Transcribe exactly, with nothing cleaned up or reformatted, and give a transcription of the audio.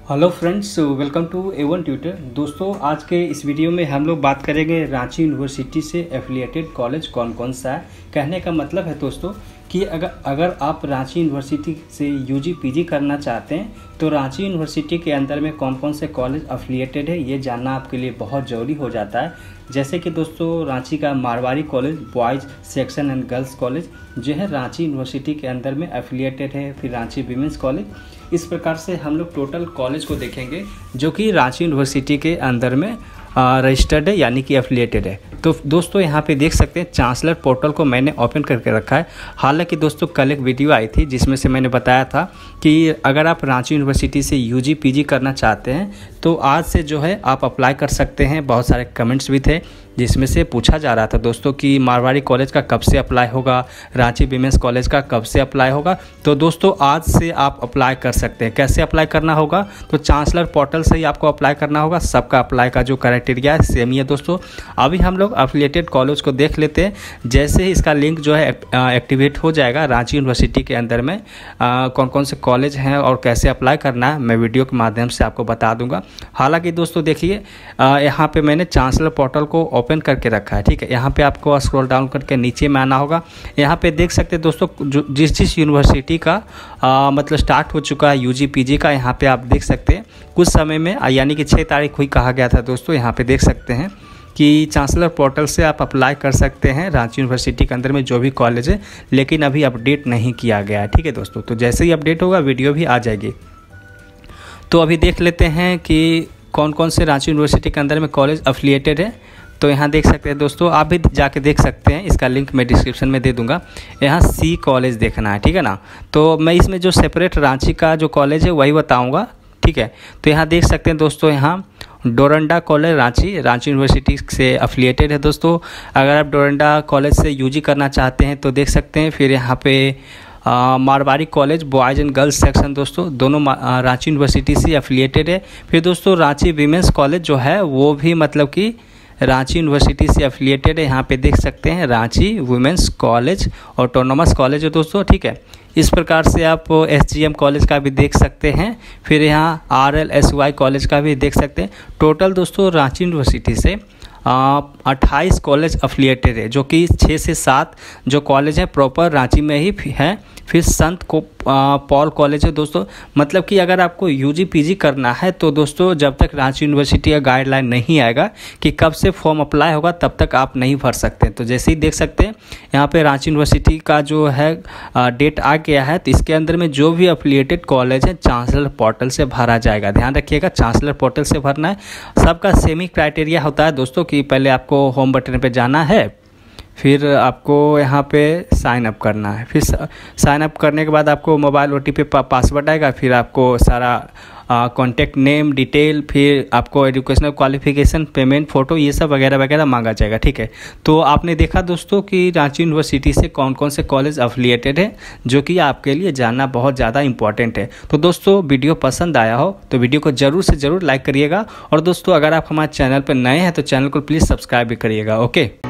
Hello friends, welcome to A one tutor. दोस्तों, आज के इस वीडियो में हम लोग बात करेंगे रांची यूनिवर्सिटी से एफिलिएटेड कॉलेज कौन कौन सा है। कहने का मतलब है दोस्तों कि अगर अगर आप रांची यूनिवर्सिटी से यूजी पीजी करना चाहते हैं तो रांची यूनिवर्सिटी के अंदर में कौन कौन से कॉलेज एफिलिएटेड है ये जानना आपके लिए बहुत ज़रूरी हो जाता है। जैसे कि दोस्तों, रांची का Marwari college boys section and girls college जो है रांची यूनिवर्सिटी के अंदर में एफिलिएटेड है। फिर रांची वीमेंस कॉलेज, इस प्रकार से हम लोग टोटल कॉलेज को देखेंगे जो कि रांची यूनिवर्सिटी के अंदर में रजिस्टर्ड है यानी कि एफिलिएटेड है। तो दोस्तों, यहाँ पे देख सकते हैं चांसलर पोर्टल को मैंने ओपन करके रखा है। हालांकि दोस्तों, कल एक वीडियो आई थी जिसमें से मैंने बताया था कि अगर आप रांची यूनिवर्सिटी से यूजी पीजी करना चाहते हैं तो आज से जो है आप अप्लाई कर सकते हैं। बहुत सारे कमेंट्स भी थे जिसमें से पूछा जा रहा था दोस्तों कि मारवाड़ी कॉलेज का कब से अप्लाई होगा, रांची विमेंस कॉलेज का कब से अप्लाई होगा। तो दोस्तों, आज से आप अप्लाई कर सकते हैं। कैसे अप्लाई करना होगा? तो चांसलर पोर्टल से ही आपको अप्लाई करना होगा। सबका अप्लाई का जो क्राइटेरिया है सेम ही है दोस्तों। अभी हम लोग एफिलिएटेड कॉलेज को देख लेते हैं। जैसे ही इसका लिंक जो है एक्टिवेट हो जाएगा रांची यूनिवर्सिटी के अंदर में आ, कौन कौन से कॉलेज हैं और कैसे अप्लाई करना है मैं वीडियो के माध्यम से आपको बता दूंगा। हालांकि दोस्तों देखिए, यहाँ पे मैंने चांसलर पोर्टल को ओपन करके रखा है। ठीक है, यहाँ पे आपको स्क्रॉल डाउन करके नीचे में आना होगा। यहाँ पे देख सकते हैं दोस्तों, जो जिस जिस यूनिवर्सिटी का आ, मतलब स्टार्ट हो चुका है यूजी पीजी का, यहाँ पे आप देख सकते हैं कुछ समय में यानी कि छः तारीख हुई कहा गया था दोस्तों। यहाँ पे देख सकते हैं कि चांसलर पोर्टल से आप अप्लाई कर सकते हैं रांची यूनिवर्सिटी के अंदर में जो भी कॉलेज है, लेकिन अभी अपडेट नहीं किया गया है। ठीक है दोस्तों, तो जैसे ही अपडेट होगा वीडियो भी आ जाएगी। तो अभी देख लेते हैं कि कौन कौन से रांची यूनिवर्सिटी के अंदर में कॉलेज एफिलिएटेड है। तो यहाँ देख सकते हैं दोस्तों, आप भी जाके देख सकते हैं। इसका लिंक मैं डिस्क्रिप्शन में दे दूंगा। यहाँ सी कॉलेज देखना है, ठीक है ना। तो मैं इसमें जो सेपरेट रांची का जो कॉलेज है वही बताऊंगा, ठीक है। तो यहाँ देख सकते हैं दोस्तों, यहाँ डोरंडा कॉलेज रांची रांची यूनिवर्सिटी से एफिलिएटेड है दोस्तों। अगर आप डोरंडा कॉलेज से यूजी करना चाहते हैं तो देख सकते हैं। फिर यहाँ पे आ, Marwari college boys and girls section दोस्तों दोनों रांची यूनिवर्सिटी से एफिलिएटेड है। फिर दोस्तों, रांची वीमेंस कॉलेज जो है वो भी मतलब कि रांची यूनिवर्सिटी से एफिलिएटेड है। यहाँ पे देख सकते हैं Ranchi women's college autonomous college है दोस्तों, ठीक है। इस प्रकार से आप एसजीएम कॉलेज का भी देख सकते हैं। फिर यहाँ आरएलएसवाई कॉलेज का भी देख सकते हैं। टोटल दोस्तों रांची यूनिवर्सिटी से अट्ठाईस कॉलेज एफिलिएटेड है, जो कि छः से सात जो कॉलेज हैं प्रॉपर रांची में ही है। फिर संत को पॉल कॉलेज है दोस्तों। मतलब कि अगर आपको यूजी पीजी करना है तो दोस्तों, जब तक रांची यूनिवर्सिटी का गाइडलाइन नहीं आएगा कि कब से फॉर्म अप्लाई होगा तब तक आप नहीं भर सकते। तो जैसे ही देख सकते हैं यहाँ पे रांची यूनिवर्सिटी का जो है डेट आ गया है, तो इसके अंदर में जो भी एफिलिएटेड कॉलेज है चांसलर पोर्टल से भरा जाएगा। ध्यान रखिएगा, चांसलर पोर्टल से भरना है। सबका सेम ही क्राइटेरिया होता है दोस्तों कि पहले आपको होम बटन पर जाना है, फिर आपको यहाँ पे साइन अप करना है। फिर साइन अप करने के बाद आपको मोबाइल ओटीपी पासवर्ड आएगा। फिर आपको सारा कॉन्टैक्ट नेम डिटेल, फिर आपको एजुकेशनल क्वालिफिकेशन, पेमेंट, फ़ोटो, ये सब वगैरह वगैरह मांगा जाएगा, ठीक है। तो आपने देखा दोस्तों कि रांची यूनिवर्सिटी से कौन कौन से कॉलेज एफिलिएटेड है, जो कि आपके लिए जानना बहुत ज़्यादा इंपॉर्टेंट है। तो दोस्तों, वीडियो पसंद आया हो तो वीडियो को ज़रूर से ज़रूर लाइक करिएगा। और दोस्तों, अगर आप हमारे चैनल पर नए हैं तो चैनल को प्लीज़ सब्सक्राइब भी करिएगा। ओके।